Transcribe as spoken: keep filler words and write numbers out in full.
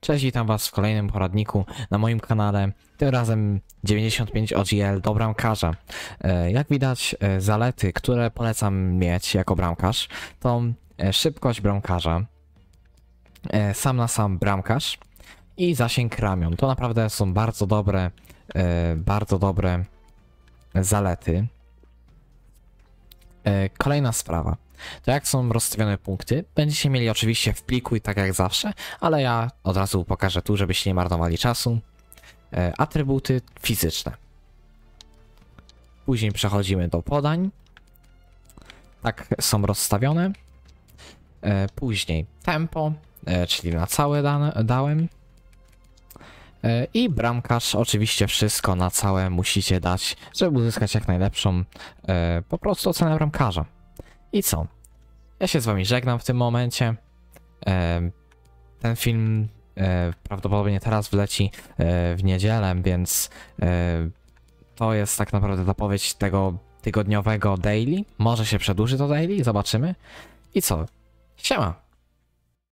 Cześć, witam was w kolejnym poradniku na moim kanale, tym razem dziewięćdziesiąt pięć O G L do bramkarza. Jak widać, zalety, które polecam mieć jako bramkarz, to szybkość bramkarza, sam na sam bramkarz i zasięg ramion. To naprawdę są bardzo dobre, bardzo dobre zalety. Kolejna sprawa. To jak są rozstawione punkty, będziecie mieli oczywiście w pliku i tak jak zawsze, ale ja od razu pokażę tu, żebyście nie marnowali czasu. E, atrybuty fizyczne. Później przechodzimy do podań. Tak są rozstawione. E, później tempo, e, czyli na całe dane, dałem. E, I bramkarz, oczywiście wszystko na całe musicie dać, żeby uzyskać jak najlepszą e, po prostu ocenę bramkarza. I co? Ja się z wami żegnam w tym momencie. E, ten film e, prawdopodobnie teraz wleci e, w niedzielę, więc e, to jest tak naprawdę zapowiedź tego tygodniowego daily. Może się przedłuży to daily, zobaczymy. I co? Siema!